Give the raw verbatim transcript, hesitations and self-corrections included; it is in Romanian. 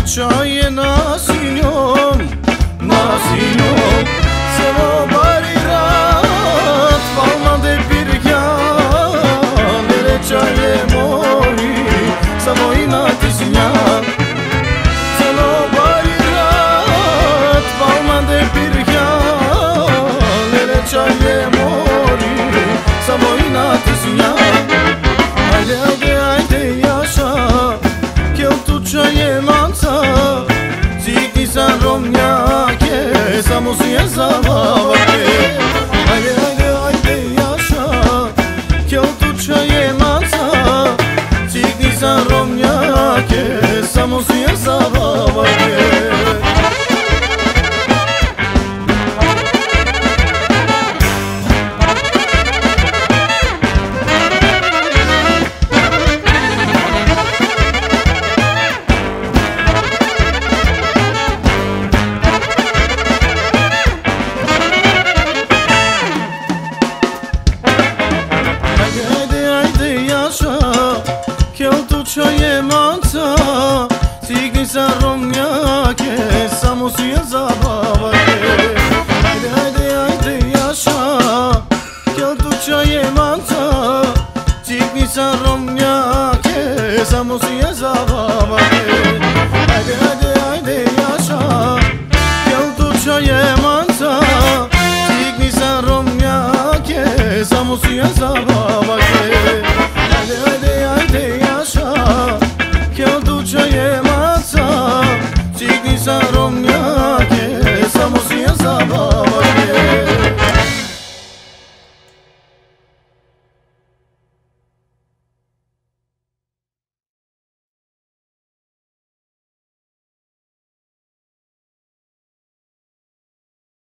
čaje na sinjom, na sinjom. Samo barirat, palma de pirkjan, lere čaje moji, samo inati sinjan. Samo barirat, palma de pirkjan, lere čaje moji, samo inati sinjan. Ajde, ajde, ajde, jaša, kjo tu čaje manca, cikni sa romnjake, samo si je zabavake. Ajde, ajde, ajde, jaša, kjo tu čaje manca, cikni sa romnjake, samo si je zabavake. Kjo tu čaje manca, cikni sa romnjake, samo si je zabavake. Ajde, ajde, ajde, jaša, kjo tu čaje manca, cikni sa romnjake, samo si je zabavake. Ajde, ajde, ajde, jaša, kjo tu čaje manca, cikni sa romnjake, samo si je zabavake.